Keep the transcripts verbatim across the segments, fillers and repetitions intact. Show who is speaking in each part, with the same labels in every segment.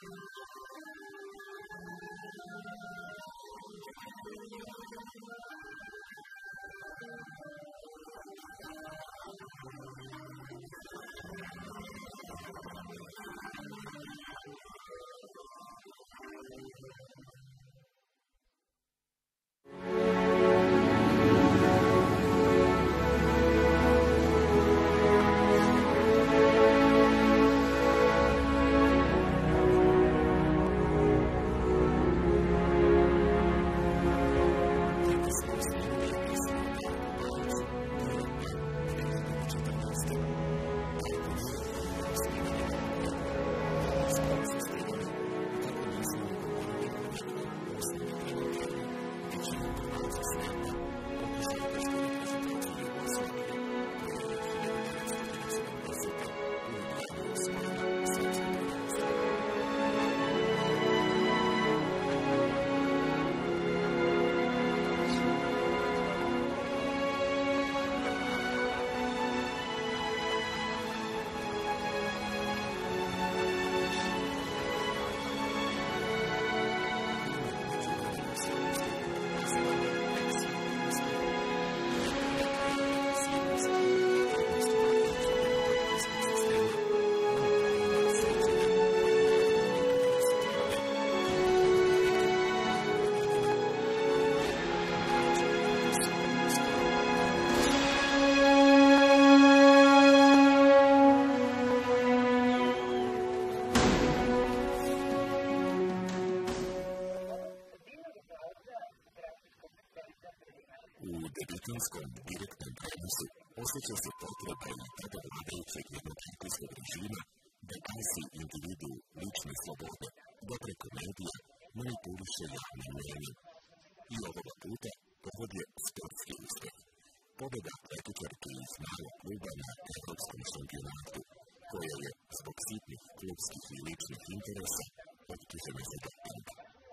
Speaker 1: debitonskom direktnom prenosu osjeća se potreba i tada vladajućeg jednog hitijskog režima da gasi individu lične slobode, da preko medija manipuliše javnim mnijenjem. I ovoga puta povod je sportski uspeh. Pobjeda atletičarke iz malog kluba na evropskom šampionatu, koja je zbog sitnih klubskih i ličnih interesa optužena za doping.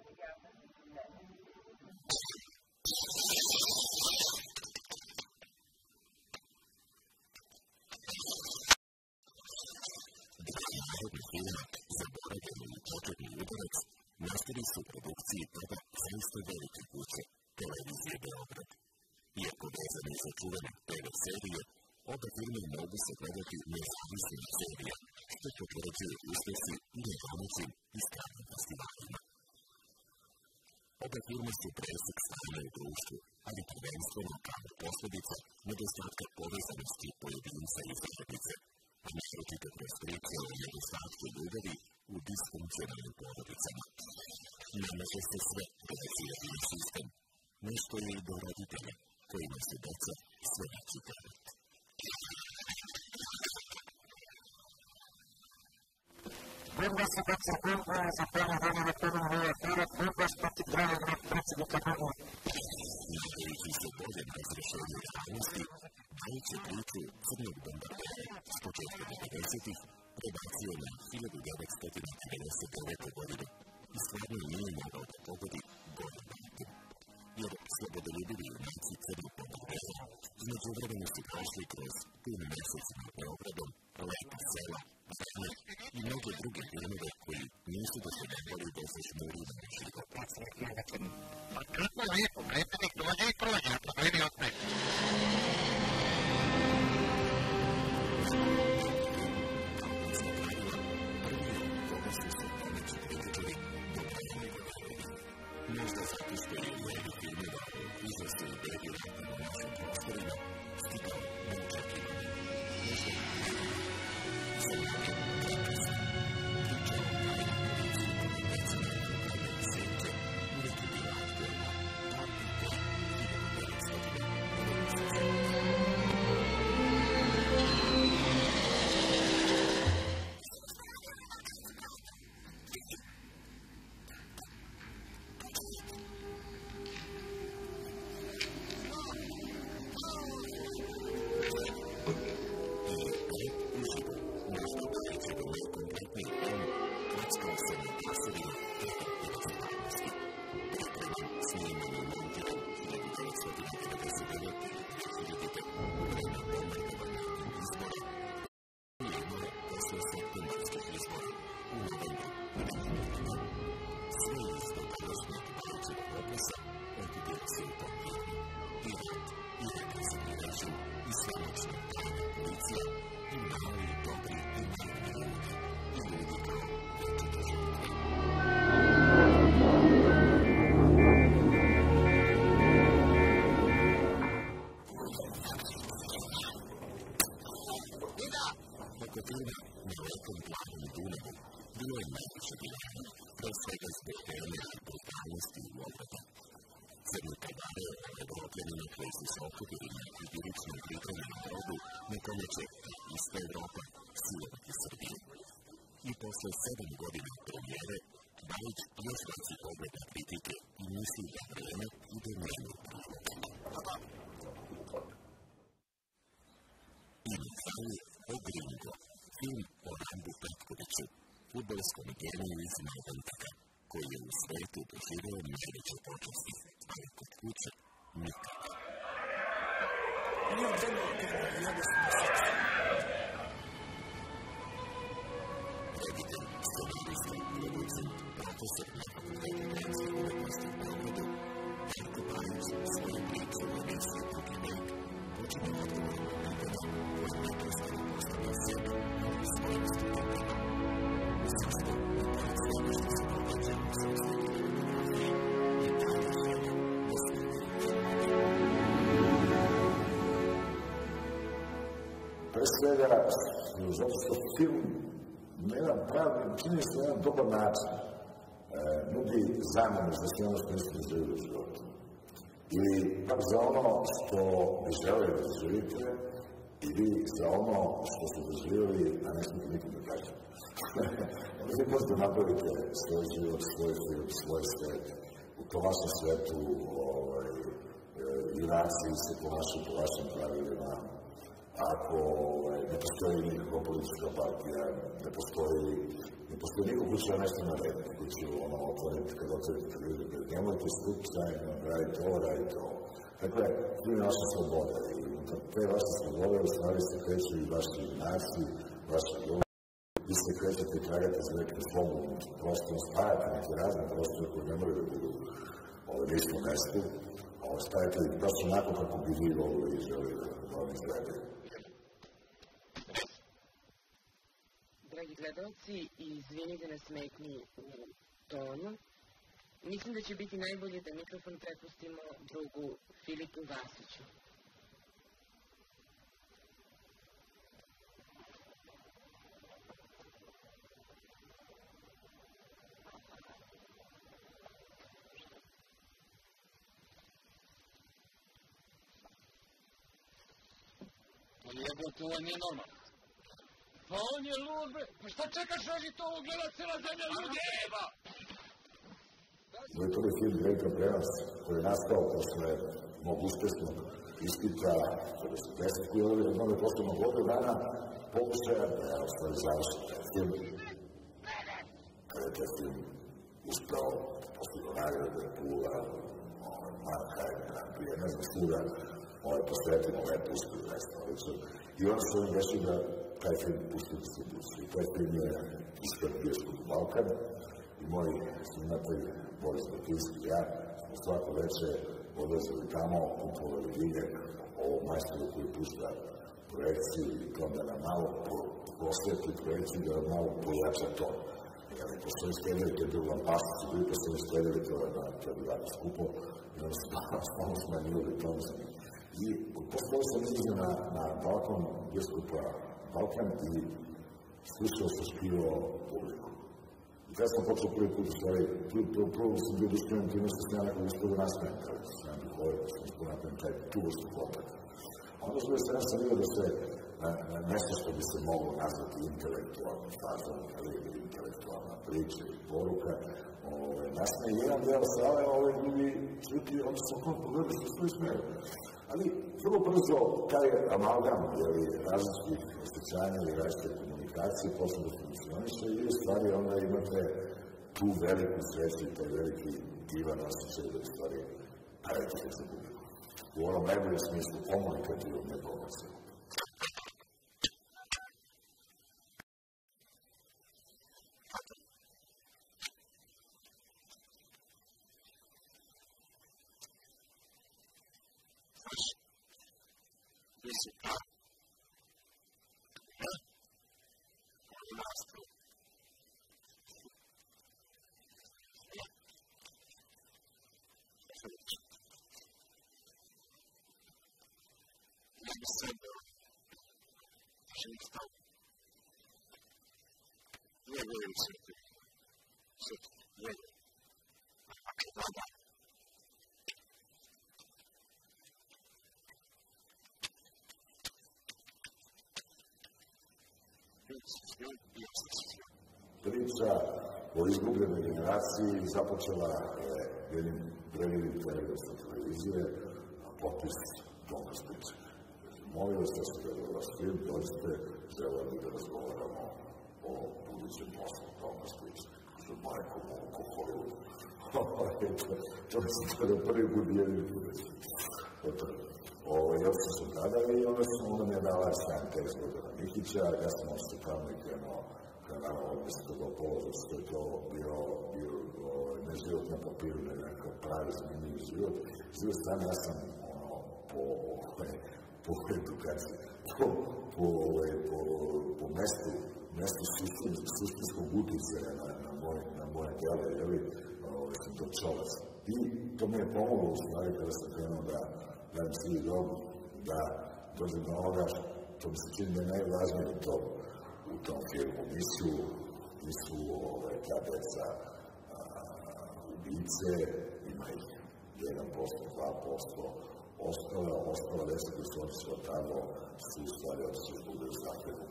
Speaker 1: Narodni film Zaboravljeni i početni udarac nastali su u produkciji tada zaista velike kuće Televizije Beograd. Iako vezani za čuvene te ve serije, oba filma mogu se gledati nezavisnih serija, što potvrđuju uspesi i na domaćim i stranim festivalima. Oba filma su presek stanja u društvu, ali prvenstveno kao posledica nedostatka povezanosti pojedinca i zajednice, a naročito kroz priče o nedostatku ljubavi u disfunkcionalnim porodicama. Namaže se sve realizirani sistem, nešto je i do roditelja, kojima se deca sve veći teret.
Speaker 2: Borba se deca borba za pravo vremena prvom nova fira, borba protiv glavnog predsjednika Borba.
Speaker 1: Nadajući se boljem razrešenju realnosti, dajući priču crnog bombardera s početka devedesetih prebacio na hiljadu devetsto devedeset devete. godinu i stvarno nije mogao da pogodi bolje datum. Jer slobodoljubivi junaci crnog bombardera između vremena su prošli kroz pun mesec nad Beogradom, lepa sela, vreme i mnoge druge filmove koji nisu doživljavali da se žmuri na život.
Speaker 2: Pa kako lijepo, predsjednik dođe i prođe, a problemi otme.
Speaker 1: Možda zato što je u eri filmova o užasu i bedi rata na našim prostorima stigao neočekivano. Možda je za neke prekrasno. Priča o tajnim policima i decima i upravljaju sjeće uvijek je bila aktualna, pa i te hiljadu devetsto devedeset sedme. u novembru. Sve iz dotadašnjeg domaćeg oposa odbilo se u tom tjednu. I rat, i represivni režim, i svemoćna tajna policija, i mali, dobri i naivni ljudi, i ljudi kao večite žrtve. Kotlina na letom plavom Dunavu bilo je najviše bilanja, pre svega zbog teme i brutalnosti u obradu. Crni kadare Evropljanina koji su se okupili na idiličnom pripremljenom brodu na kome će ista Evropa silovati Srbiju. I posle sedam godina premijere, Bajić još baci pogled na kritike i misli da vreme ide njenu prilog. I na kraju o Gringo, film o Rambu Petkoviću, fudbalskom geniju iz Malvantaka, koji je u svetu doživeo najveće počasti, ali kod kuće nikada.
Speaker 3: Nije demo kada jede se mesec.
Speaker 1: Reditelj, scenarista, producent, profesor na Fakultetu dramskih umetnosti u Beogradu, Darko Bajić svoju priču u emisiji Drugi vek počinje odgovorom na pitanja koje neprestano postavlja sebi i svojim studentima. U sastavu i pored svega što se događa u srpskoj kinematografiji i dalje želja da sledi
Speaker 2: pre svega, zato što film na jedan pravi, čini se na jedan dobar način, e, nudi zamenu za sve ono što niste doživjeli u životu. I pak za ono što bi želeli da doživite, i vi za ono što ste doživjeli, a ne smijete nikom da kažete. Onda vi možete napraviti svoj život, svoj film, svoj svet. U tom vašem svetu ovaj, e, junaci se ponašaju po vašim pravilima. Ako ovaj, ne postoji nikakva politička partija, ne postoji, ne postoji niko ko će vam nešto narediti, ko će ono otvoriti, kada otvorite televizor, nemojte slučajno, radite ovo, radite ovo. Dakle, to je naša sloboda i te vaše slobode u stvari se kreću i vaši junaci, vaši ljudi. Vi se krećete i tragate za nekim slobodnim prostorom, spajate neke razne prostore koje ne moraju da budu ovaj, na istom mestu, spajate ih baš onako kako bi vi volili i želi da vam izgledaju.
Speaker 4: Dragi gledalci, izvinite na smetnji u tonu. Mislim da će biti najbolje da mikrofon prepustimo drugu Filipu Vasiću.
Speaker 3: Jebote, ovo nije normalno. Pa on je lud, bre. Pa šta čekaš, reži to ovo gleda cijela zemlja ljudi? Eba!
Speaker 2: Moj prvi film Veljka Prenas, koji je nastao posle mog uspešnog ispita devedeset i ove godine posle mog godinu dana pokušaja da ja ostali završen taj film. Kada je taj film uspeo posle nagrade Pula, Mannheim, Grand Prix, ne znam svuda, ovaj posvetimo lepo uspiju zaista odlično. I onda su oni rešili da taj film pusti distribuciju. I taj film je iskren bioskop Balkan i moji snimatelji Boris Batinski i ja smo svako veče odlazili tamo, kupovali biljak o majstoru koji pušta projekciju i to da nam malo prosveti projekciju, da nam malo pojača to. Jer ne postoji skedeli, to je bilo lampasti, su bili postoji skedeli, to je bilo jako skupo i onda su stvarno smanjili to. I poslao sam izgled na, na balkon bioskopa Balkan i slušao sam špio publiku. I kada sam počeo prvi put u stvari, prvo sam bio duštveno time što sam ja nekog uspio da nasmijem, kada sam ja bih ovaj, što sam uspio napravim taj tu vrstu kontakta. Onda što je sam vidio da se na, na nešto što bi se moglo nazvati intelektualna faza, ili intelektualna priča ili poruka, ove, nasmije jedan deo sale, ove ljudi čuti, onda sam kao pogledao što stoji smeju. Ali vrlo brzo taj amalgam različitih osjećanja i različite komunikacije počne da funkcioniše i u stvari onda imate tu veliku sreću i taj veliki divan osjećaj da u stvari pravite se za publiku. U onom najboljem smislu komunikativnom nekomercijalnom. Priča o izgubljenoj generaciji započela je jednim drevljivim telegom sa televizije, a popis Tonka Spričaka. Molim vas da se da vas film, dođete, želeo bi da razgovaramo o budućem poslu Tonka Spričaka. Što majko mogu ko Hollywood. To se tada prvi put jedin put. Ja sam se tada i onda sam onda mi je dala sam tekst Gordana Mihića, ja sam ošto tamo i krenuo kanala ovdje se to položao, što je to bio, bio ne život na papiru, ne nekakav pravi zanimljiv život. S druge strane, ja sam ono, po, po edukaciji, po, po, po, po mestu, mestu suštinskog uticaja na, na, moj, na moje djele, jeli, ovaj, sam to čovac. I to mi je pomoglo u stvari kada sam krenuo da dajem svi dobro, da dođem do onoga što mi se čini da je najvažnije u tom, u tom filmu. Nisu, nisu ovaj, ta deca a, ubice, ima ih jedan posto, dva posto, ostala, ostala deca koji su otišla tamo, su u stvari otišli zbog da zahtevu.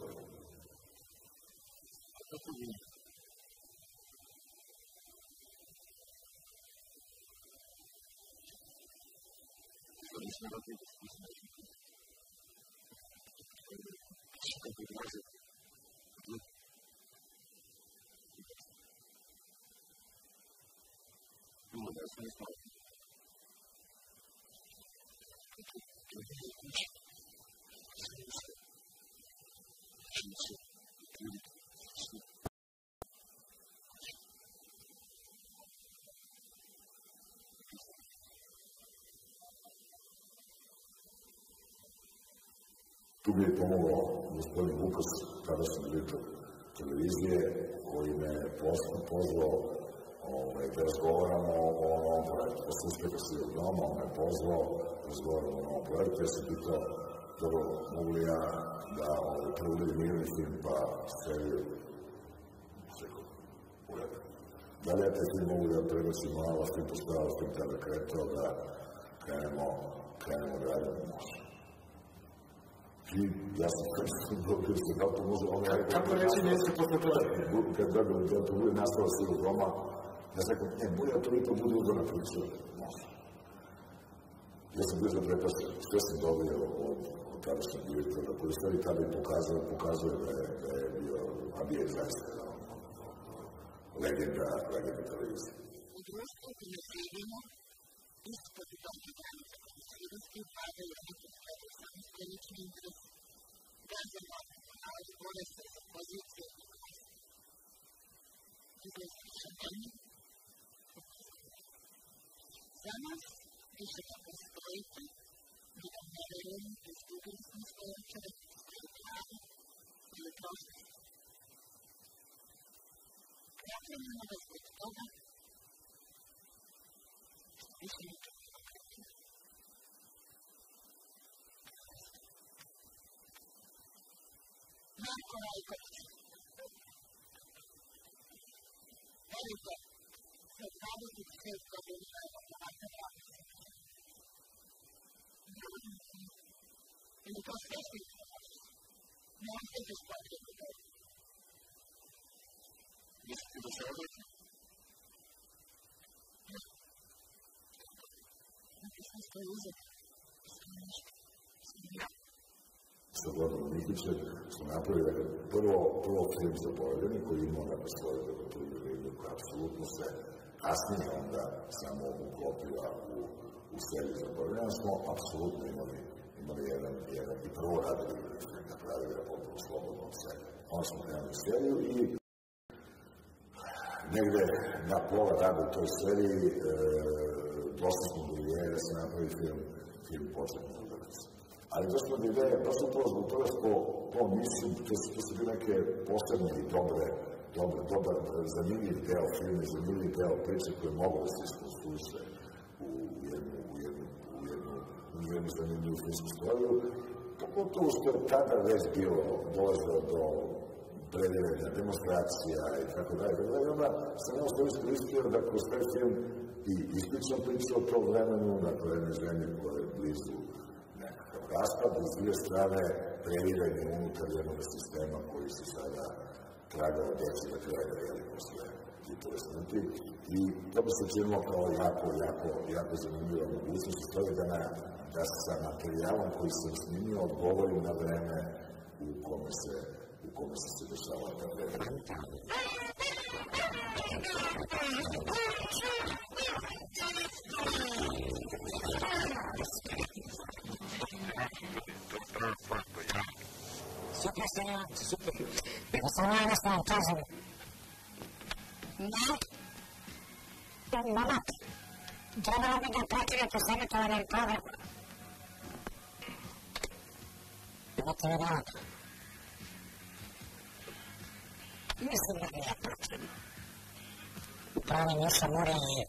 Speaker 2: Tu mi je pomogao gospodin Vukas, kada sam direktor televizije, koji me pozvao ovaj, da razgovaramo o ovom projektu. Posle uspjeha Sivog doma, on me pozvao da razgovaramo o ovom projektu. Ja sam pitao, dobro, mogu li ja da ovaj, prvo mirni film pa seriju? Rekao, u redu. Da li ja te film mogu da prebacim malo, film postavao, film tada kretao, da krenemo, krenemo da radimo može. I ja sam kada dobio se da to može...
Speaker 5: Kako reći nisi posle toga?
Speaker 2: Kad dobio da to bude nastava Sivog doma, ja sam rekao, ne, bolje da to i to bude udana priča. Može. Ja sam bio zaprepašen, sve sam dobio od tadašnjeg direktora, koji stvari tada i pokazuje da je bio, a bio je zaista legenda, legenda televizije.
Speaker 6: U društvu koji živimo, ispod dođe granica konfliktivnosti, padaju neki glede samostojnični interes, građana nalazi bore se za pozicije i vlast. Izgledanje za nas više da postojite, mi da ne verujem da izgubili smo svoje čovječkoje pravo ili prošlost. Građanima da zbog toga više ne Marko Rajković. Verujte, sa dvadeset šest godina je ovakva pravnica. Ili to sve što je to možeš. Ne osjećaš potrebu da je. Mislite da se odlično? Ne. Znate što što je uzet? Sve nešto. Sve ja.
Speaker 2: Sa Gordanom Mihićem smo napravili dakle, prvo, prvo film Zaboravljeni koji imao dakle svoju dramaturgiju liniju koja apsolutno se kasnije onda samo uklopila u, u seriju Zaboravljeni. Smo apsolutno imali, imali jedan, jedan i prvo radili film, napravili ga potpuno slobodno od sebe. Onda smo krenuli seriju i negde na pola rada u toj seriji e, došli smo do ideje da se napravi film, film Početni udarac. Ali došlo do ideje, baš upravo zbog toga što to nisu, to su bile neke posebne i dobre, dobre, dobar, zanimljiv deo filma, zanimljiv deo priče koje mogu da se iskonstruiše u jednu, u jednu, u jednu, u jednu zanimljivu filmsku storiju. Pogotovo što je tada već bilo, dolazilo do preljevanja, demonstracija i tako dalje. I onda sam jedno što iskoristio da kroz taj film i ispričam priču o tom vremenu, dakle, jedne zemlje koje je blizu nekakav raspad, i s druge strane preljevanje unutar jednog sistema koji se sada tragao doći do kraja, jeli, posle Titove smrti. I to bi se činilo kao jako, jako, jako zanimljiva mogućnost, to je da, na, da sa materijalom koji sam snimio odgovorim na vreme u kome se, u kome se se dešava ta vreme.
Speaker 6: Super sam, super. Nego sam ja jednostavno kažem, ne, momak, trebalo bi ga pretirati u savjetovanjem programu. Imate mi momak. Mislim da bi ja potrebno. Pravi Miša Mure je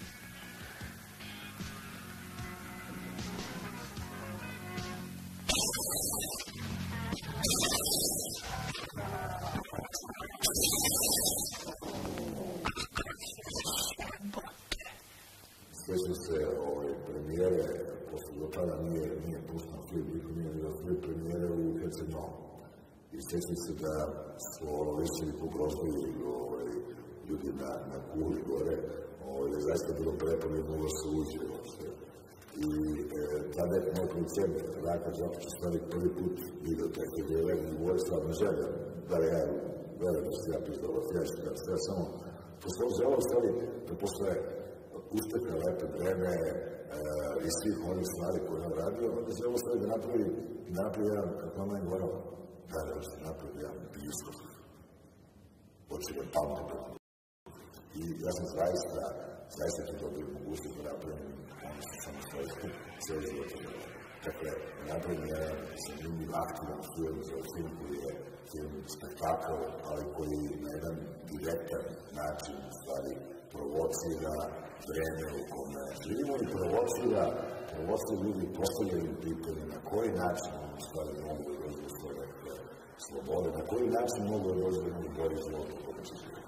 Speaker 2: Svećam se ovaj, premijere, posle do tada nije, nije pustan film, niko nije vidio film premijere u Herceg-Novom. I svećam se da su visili po grožbi ovaj, ljudi na, na kuli gore, ovaj, da je zaista bilo prepano i moglo se uđe uopšte. I e, tada je moj producent, Raka Đokić, stvari prvi put vidio taj film, je rekao, ovo je stvarno želja, da li ja verujem da se ja pisao ovo fješka, da se ja samo posle želao stvari, da posle uspeha lepe vreme e, i svih onih stvari koje je radio, onda se ovo stvari da napravi, napravi jedan, kako vam je govorao, da da se napravi jedan biskop. Očivan pamte. I ja sam zaista, zaista tu dobio mogućnost da napravim ono što sam svoje sve život želeo. Dakle, napravim jedan zanimljiv, aktivan film za film koji je film spektakl, ali koji na jedan direktan način u stvari provocira vreme u kome živimo i provocira, provocira ljudi postavljaju pitanje na koji način oni stvari mogu da dođu do svoje slobode, na koji način mogu da dođu do bolji život u kome će živjeti.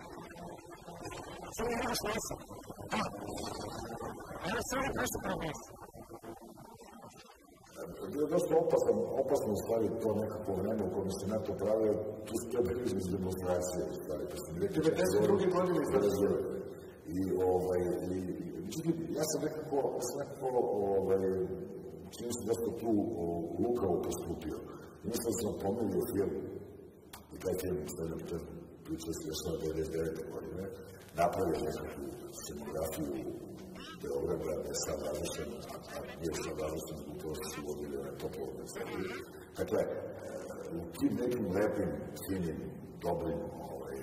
Speaker 6: Samo nemaš mesa. Evo stvari prošli progres.
Speaker 2: Bilo je dosta opasno, opasno u stvari to nekako vreme u kojem se NATO pravio, tu su to bili iz demonstracije u stvari, pa sam rekao
Speaker 5: devedeset druge godine
Speaker 2: izrazio. I, ovaj, i, ja sam nekako, nekako, ovaj, čini se da sam tu lukavo postupio. Mislim da sam pomerio film, i taj film, sve na početku priča se još na devedeset devete godine, napravio nekakvu scenografiju Beograda, je sad različan, a nije sad različan zbog toga što su vodili one toplovne serije. Dakle, u tim nekim lepim, finim, dobrim ovaj,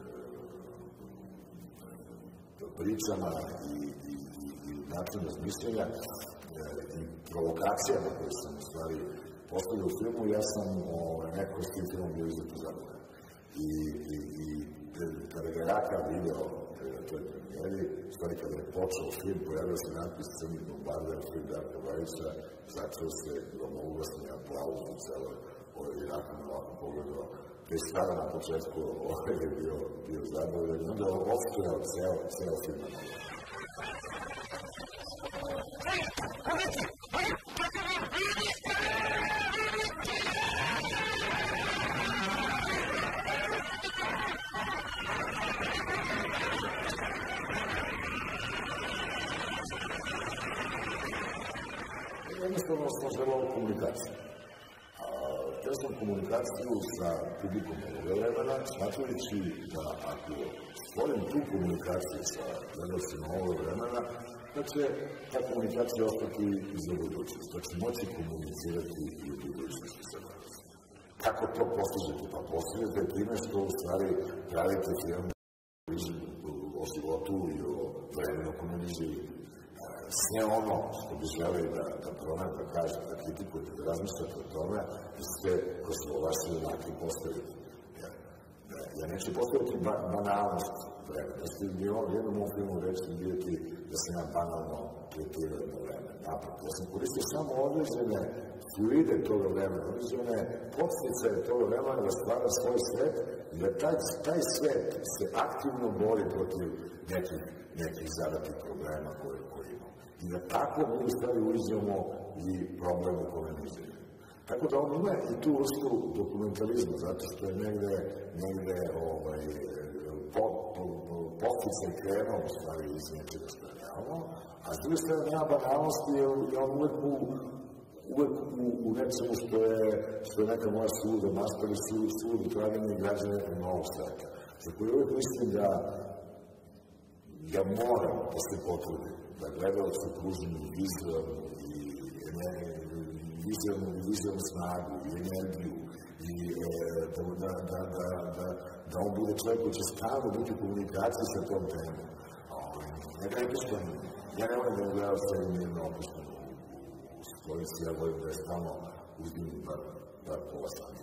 Speaker 2: pričama i, i, i, i način razmišljanja i provokacijama koje sam u stvari postavio u filmu, ja sam ovaj, neko s tim filmom bio izuzetno zadovoljan. I, i, i kada ga Raka video na toj premijeri, u stvari kada je počeo film, pojavio se natpis Crni bombarder, film Darka Bajića, začeo se gromoglasni aplauz u celoj ovoj Raka me ovako pogledao. Već tada na početku ovaj je bio, bio zadovoljan i onda je odstojao ceo, ceo film na novo. Jednostavno sam želao komunikaciju. Htio sam komunikaciju sa publikom ovoga vremena, smatrujući da ako stvorim tu komunikaciju sa gledalcima ovoga vremena, da će ta komunikacija ostati i za budućnost, da će moći komunicirati i u budućnosti sa gledalcima. Kako to postižete? Pa postižete time što u stvari pravite film o životu i o vremenu kome vi živite. sve ono što bi želeli da, da promene, da kažete, da kritikujete, da razmišljate o tome, da sve ko se o vaše jednake postaviti. Ja, ja neću postaviti ba, banalnost vremena. Da ste mi u jednom ovom filmu reći vidjeti da sam ja banalno tretirao jedno vreme. Napravo, ja sam koristio samo određene fluide toga vremena, određene podsticaje toga vremena da stvara svoj svet i da taj, taj svet se aktivno bori protiv nekih, nekih zadatih problema koje, koje imamo. I da tako mi u stvari uviđamo i problem u kome mi živimo. Tako da on ima i tu vrstu dokumentalizma, zato što je negde, negde ovaj, po, po, posticaj krenuo u stvari iz nečega što je realno, a s druge strane nema banalnosti, jer on uvek u, uvek u, u nečemu što je, što je neka moja suluda maska ili suluda, suluda traganja i građa nekog novog sveta. Za koje uvek mislim da ja moram da se potrudim, da gledalcu pružim vizualnu i vizualnu, vizualnu snagu i energiju i e, da, da, da, da, da, da on bude čovjek koji će stalno biti u komunikaciji sa tom temom. Ja ga ne pištam, ja ne volim da ne gledam sve mirno opušteno u stolici, ja volim da je stalno uzim bar, bar pola sata.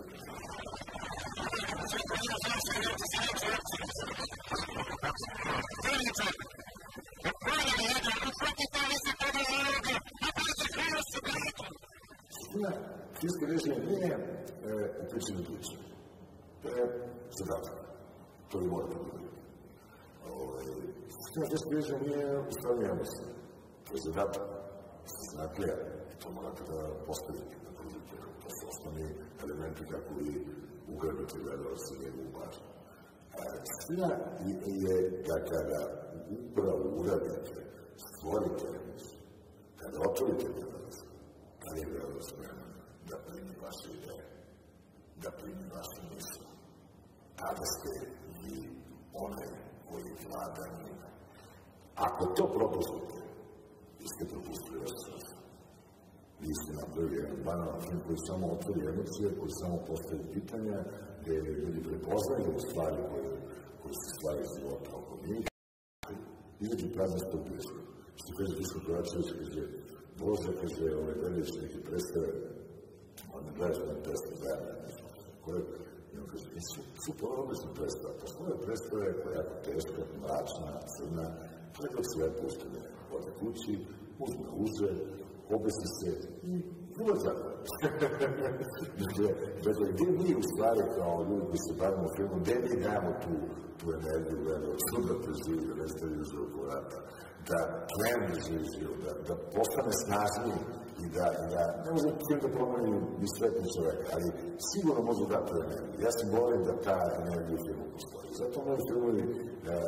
Speaker 2: Suština filmske režije nije e, u pričini priče. To je zadatak. To vi morate vidjeti. Suština filmske režije nije u stavljanju emocije. To je zadatak. Znate, to morate da postavite, da pružite. To su osnovni elementi kako vi ugradite gledalce njegovu pažnju. Suština je da kada upravo uradite, stvorite emisiju, kada otvorite gledalce, kada je gledalac spreman da primi vaše ideje, da primi vaše misle, tada ste i onaj koji vlada njima. Ako to propustite, vi ste propustili vaš srce. Vi ste napravili jedan banalan film koji samo otvori emocije, koji samo postavi pitanja, gde ljudi prepoznaju stvari koje, koje su stvari života oko njih. Izađu prazne sto blisko. Što kaže Disko Kovačević, kaže, Bože, kaže, ove gledaš neke predstave, onda gledaš neke predstave zajedno, nešto koje, i on kaže, su, su porodične predstave, postoje predstave koja je jako teška, mračna, crna, koje dok sve puštene, ode kući, uzme uže, obesi se i ulazak. Dakle, dakle, gdje mi u stvari kao ljudi koji se bavimo filmom, gdje mi dajemo tu, tu energiju gledalcu da preživi, da ne stavi uže oko vrata, da krene da živi život, da, da postane snažniji i da, da ne može film da promeni ni svetni čoveka, ali sigurno može da tu energiju. Ja se borim da ta energija u filmu postoji. Zato moji filmovi e,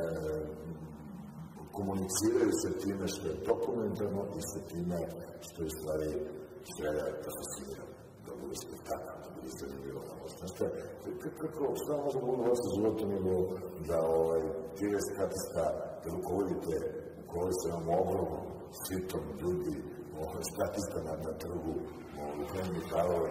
Speaker 2: komuniciraju sa time što je dokumentarno i sa time što je u stvari želja da fascinira, da bude spektakl, da bude zanimljivo na ovo. Znaš šta, kako, šta može da bude u vašem životu nego da ovaj, tije statista, da rukovodite, rukovodite se vam ogromnom svitom ljudi, ovaj, statista na, na trgu, u kraju Mihalove.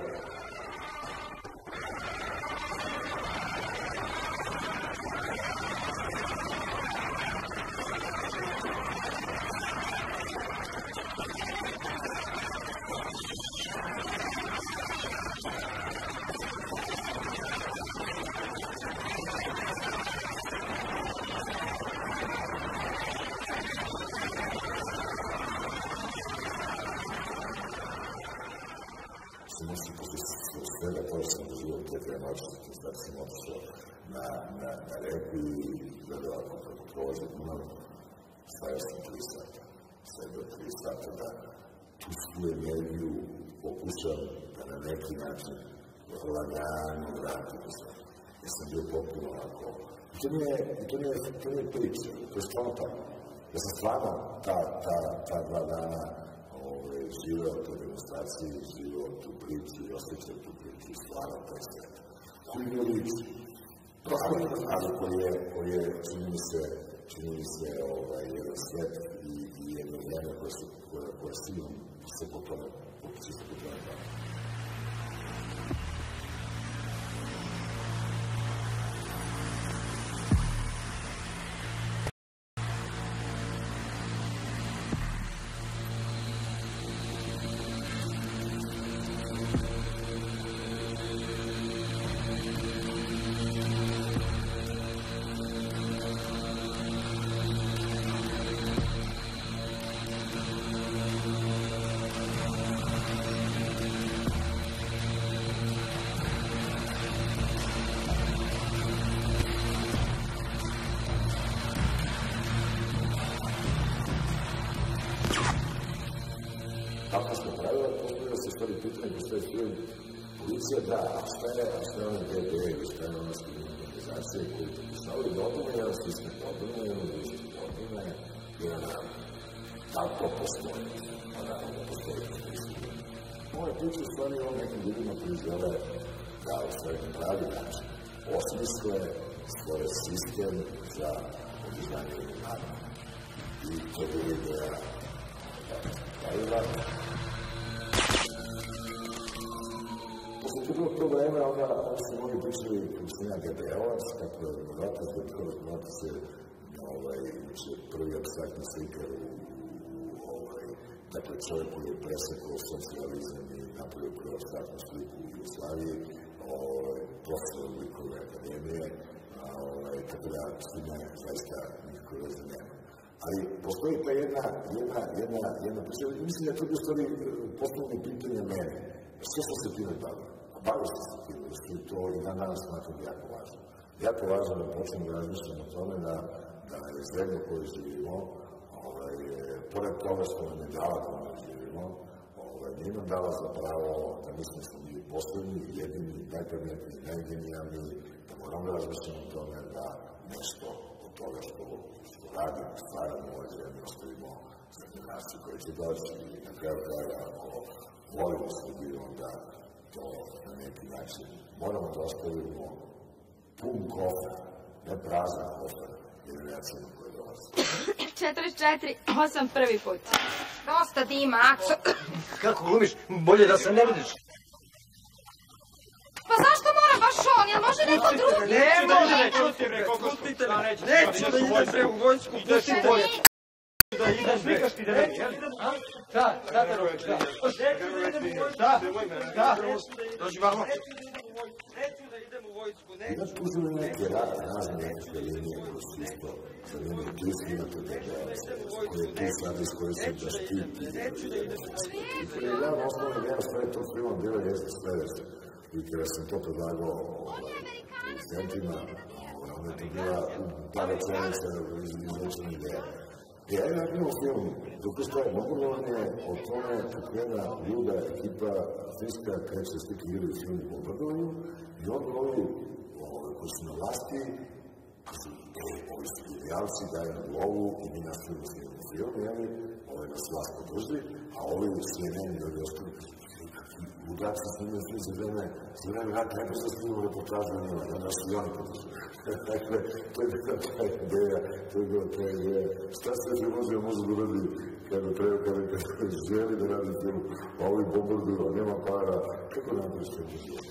Speaker 2: Stavio sam tri sata, sebe tri sata da tu svu energiju pokušam da na neki način lagano vratim u sve. Ja sam bio potpuno ovako. I to nije, to nije, to nije priča, to je stvarno tako. Ja sam stvarno ta, ta, ta dva dana ove, živeo u toj demonstraciji, živeo tu priču i osjećao tu priču i stvarno taj svet. Koji je liči, ali, ali koji je, koji je, čini mi se, čini mi se ovaj, jedan svet i, i jedno vreme koje se, koje, koje sigurno se po tome, će se po tome baviti. Biće, da, a šta je, a šta je ono G B ili šta je ono skrivne organizacije koji pokušavaju da odbrane jedan sistem, da odbrane jedan društvo, da odbrane jedan narod. Da to postoji, a naravno da postoji na pristupu. Moje priče u stvari o nekim ljudima koji žele da u stvari na pravi način osmisle svoje sistem za održanje naroda. I to je ideja Kajeva. Posle tog problema, onda su mnogi pričali Kristina Gabeovac, kako je Novatas, da prvo Novatas je prvi abstraktni slikar u, dakle, čovjek koji je presekao socijalizam i napravio prvu abstraktnu sliku u Jugoslaviji, profesor Likove akademije, tako da s time zaista nikakve veze nema. Ali postoji ta jedna, jedna, jedna, jedna priča, mislim da je to bi u stvari poslovno pitanje mene. Sve sam se time bavio, a bavio sam se time, jer su to i dan danas smatram jako važno. Jako važno da počnem da razmišljam o tome da, da je zemlja koju živimo, ovaj, pored toga što nam je dala da nam živimo, ovaj, nije nam dala za pravo da mislim smo mi poslednji, jedini, najpametniji, najgenijalniji, da moram da razmišljam o tome da nešto od toga što, što radimo, stvaramo u ovoj zemlji, ostavimo za generacije koje će doći i na kraju kraja, ako volimo Srbiju, onda to na neki način moramo da ostavimo pun kofer, ne prazan kofer, generacijama koje dolaze.
Speaker 7: četrdeset četiri, osam prvi put. Dosta dima, Akso.
Speaker 5: Kako glumiš? Bolje da se ne vidiš.
Speaker 7: Pa zašto mora baš on? Jel može neko drugi?
Speaker 5: Ne može! Neću da idem pre u vojsku, pusti bolje. Da idem, slikaš ti da ne idem. Šta? Šta te roviš? Šta? Šta? Šta? Dođi vamo. Neću da idem u vojsku, neću.
Speaker 2: Imaš uzeli neke razne neke linije koje su isto za linije Kisina, koje je tu sad iz koje se da štiti. I jedan osnovni deo sve to svima bilo jeste sledeće. I kada sam to predlagao producentima, onda je to bila par rečenica izvučena ideja. Ja imam imao film, zato što je mogulovanje o tome kako jedna ljuda ekipa Finska kreće slike ljudi u filmu bombardovanju i onda ovi koji su na vlasti kažu, e, ovi su idealci, daju nam lovu i mi nastavimo snimamo film, jeli, ovi nas vlast podrži, a ovi sve meni ljudi ostali ludaci snimaju svi za vreme, za vreme rata, ne bi se snimao reportažu o njima, onda su i oni podrži. Dakle, to je bila ta ideja, to je bila ta ideja. Šta se je može, može da radi kada treba, kada, kada želi da radi film, a ovi bombarduju, a nema para, kako nam to što je želi?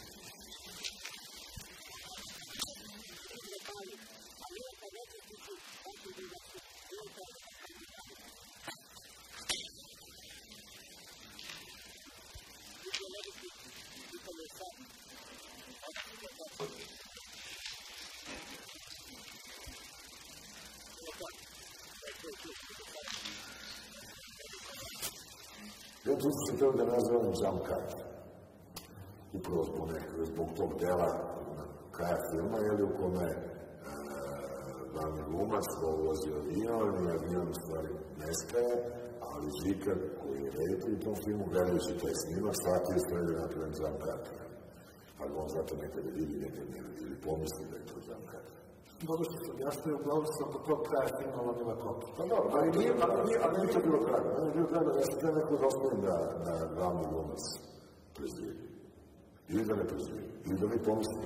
Speaker 2: Ja tu sam htio da nazovem jump cut. Upravo zbog nekada, zbog tog dela kraja filma, jeli, u kome glavni glumac vozi avion i avion u stvari nestaje, ali Žika koji je reditelj u tom filmu, gledajući taj snimak, shvatio je sve da je napravljen jump cut. Ali on zato nekada vidi, nekada ne vidi, ili pomisli da je to jump cut.
Speaker 5: Dobro što sam jasno, uglavnom sam po tog kraja filma Vanila Kopa.
Speaker 2: Pa dobro, ali nije, ali nije, ali nije to bilo kraja. Ali nije bilo kraja da se treba neko zasnovim da, da glavni glumac preživi. Ili da ne preživi. Ili da mi pomislimo.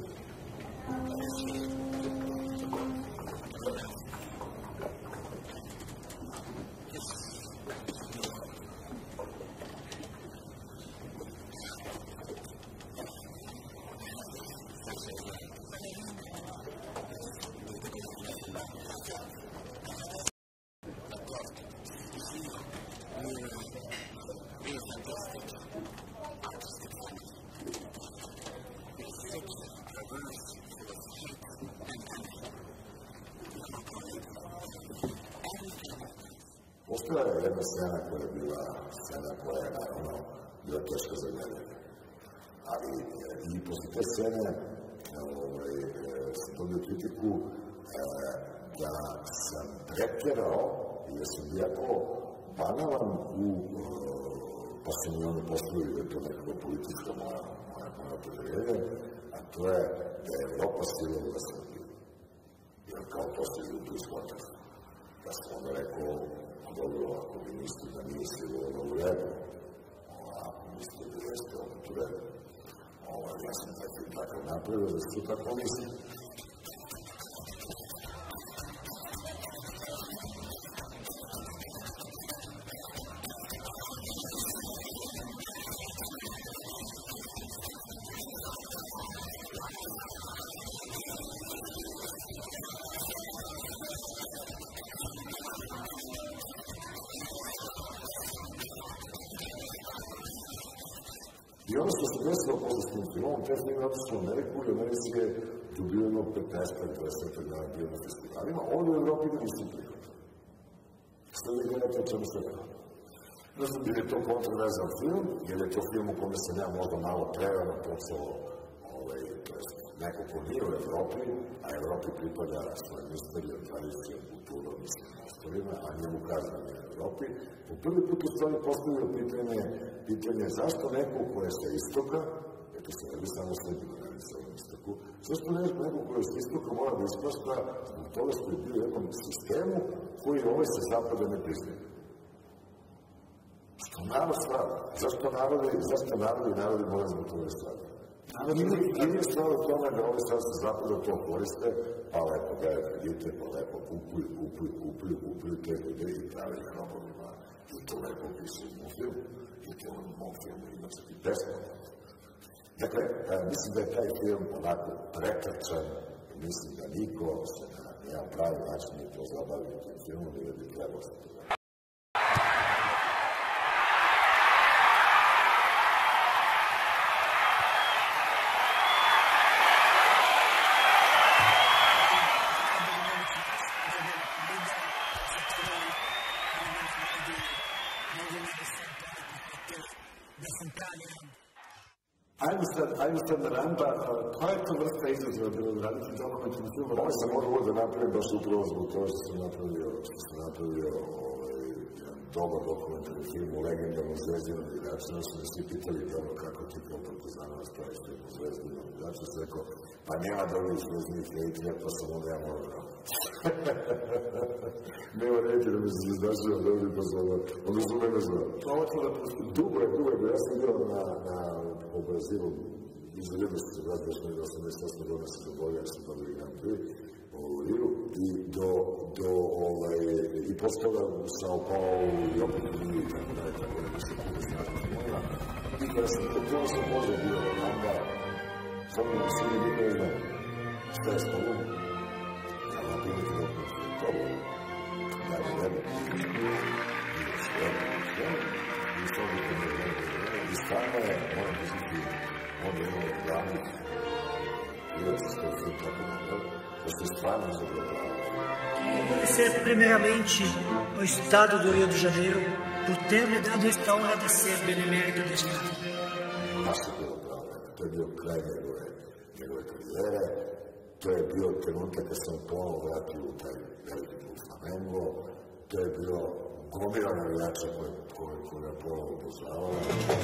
Speaker 2: Postoja je jedna scena koja je bila scena koja je naravno bila teška za gledanje. Ali i posle te scene ovaj, sam dobio kritiku e, da sam preterao i da sam jako banalan u, e, pa sam i ono postavio da je to nekako politička moja moje opredeljenje, a to je da je Evropa silovala Srbiju. Jer kao to se ljudi uspočeš. Ja sam onda rekao, dobro, ako vi mislite da nije silovala u redu, ako mislite da jeste opet u redu, ja sam takav napravio da su tako misli. I ono što se desilo posle s tim filmom, te film je otišao u Ameriku i u Americi je dobijeno petnaest dvadeset dana bio na festivalima, ovdje u Evropi ga nisu prihvatili. Što vi gledate o čemu se radi? Znači, jer je to kontroverzan film, jer je to film u kome sam ja možda malo prerano počeo, to je neko ko nije u Evropi, a Evropi pripada svojim istorijom, tradicijom, kulturom, mislim, ostalima, a njemu kaže da nije u Evropi. Po prvi put u stvari postavio pitanje, pitanje zašto neko ko je sa istoka, eto se ne bi samo slijedilo na ovom istoku, zašto neko ko je sa istoka mora da isprašta zbog toga što je bio u jednom sistemu koji ovaj sa zapada ne priznaje. Što narod strada? Zašto narodi, zašto narodi i narodi moraju zbog toga strada? Ili je stvar u tome da ovi sad se zapada to koriste, pa lepo daje kredite, pa lepo kupuju, kupuju, kupuju, kupuju te ljude i pravi ih robovima. I to lepo piše u mom filmu. I to u mom filmu ima čak i besplatno. Dakle, mislim da je taj film onako prekrčan i mislim da niko se na jedan pravi način nije to zabavio tim filmom i da bi trebao se to zabavio. Ajmo sad na Ramba, koja je to vrsta izazova bilo da raditi dokumentarni film? Ovo sam morao da napravim baš upravo zbog toga što sam napravio, što sam napravio jedan dobar dokumentarni film o legendarnom Zvezdinom igraču. Ono su me svi pitali dobro kako ti kao Partizanovac praviš film o Zvezdinom igraču. Ja sam rekao, pa nema drugih Zvezdinih reditelja, pa sam onda ja morao da nema reditelja, mi se izdašio dobri, pa sam onda su me nazvali. Dugo je, dugo je, ja sam bio na Brazilu iz devedeset osme do osamdeset osme godine se dobolio, ja sam dobio Grand Prix u Riu i do, do, ovaj, i posle toga u Sao Paulo i opet u Riu i tako dalje, tako da se kude snažno mojima. I kada sam to to sam možda bio na Ramba, samo mi se ne bilo jedno, šta je s tobom? Ja napravim neki dokument, to je ja ne vreme, i sve, sve, i sve bi to ne vreme, i stvarno je, moram priznati, onda imamo glavnih priroci što je film tako dobro, da se stvarno zadovoljava.
Speaker 8: Agradecer primeiramente ao Estado do Rio de Janeiro por ter me dado esta honra de ser benemérito deste ano.
Speaker 2: Baš je bilo pravo, to je bio kraj njegove, njegove karijere, to je bio trenutak kad sam ponovo vratio u taj veliki klub Flamengo, to je bilo gomila navijača koja je ponovo obožavala.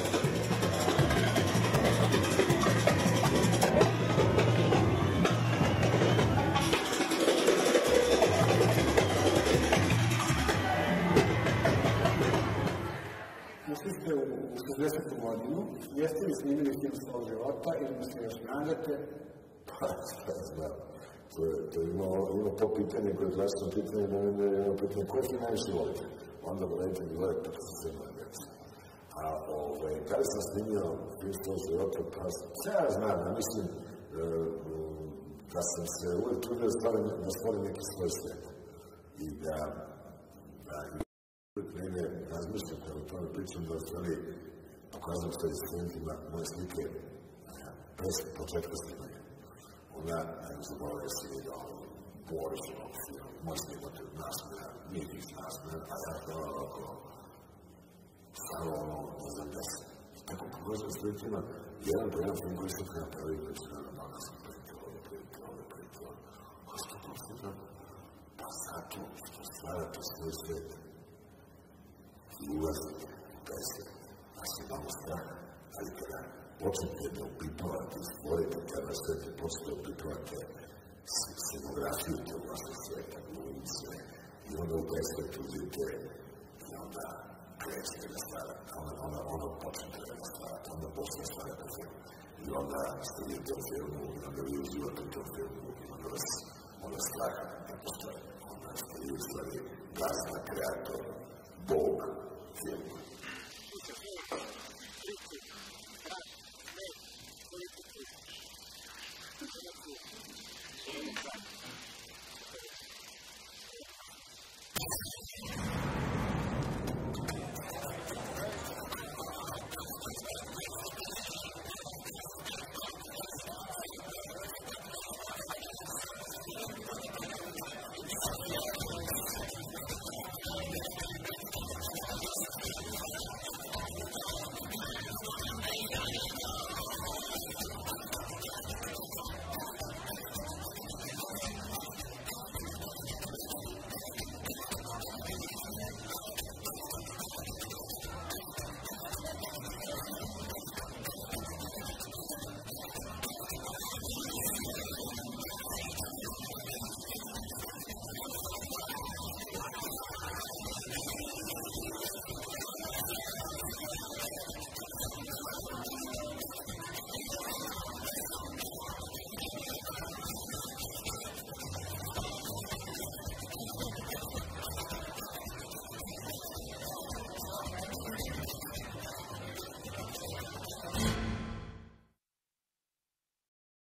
Speaker 9: Ušli ste u šezdesetu godinu, jeste li snimili film svog života ili mi se još nadate?
Speaker 2: Pa, znam. To je, to ima, ima to pitanje koje je drastično pitanje, da je jedno pitanje, koje ti najviše volite? Onda volite da gledate kako se sve moja djeca. A ovaj, kada sam snimio film svog života, pa ja znam, ja mislim e, da sam se uvijek trudio da stvorim neki svoj svijet. I da, da uvijek negdje razmišljam kada o tome pričam, da u stvari pokazam sve studentima moje slike bez početka snimanja. Ona, ne zaboravio se vidio Boris u ovom filmu, moj snimate od nasmeja, nije iz nasmeja, a ja to ovako stalo ono, ne znam deset. I tako pokazam studentima, jedan po jedan film koji sam kada pravi, koji sam kada malo sam prijatelj, ovdje prijatelj, ovdje prijatelj. A što to sada? Pa zato što stvarate svoj svet i ulazite u taj svet. A se malo strah, ali kada počnete da upipavate, stvorite kada sebi, počnete da upipavate scenografiju te u vašeg sveta, glumce, i onda u taj svet uzite i onda krećete da stvarate, onda, onda, onda počnete da stvarate, onda počnete da stvarate film. I onda stojite u filmu, i onda vi uživate u tom filmu, i onda vas, onda strah ne postoje. Onda ste vi u stvari gazda, kreator, Bog filma. Thank you.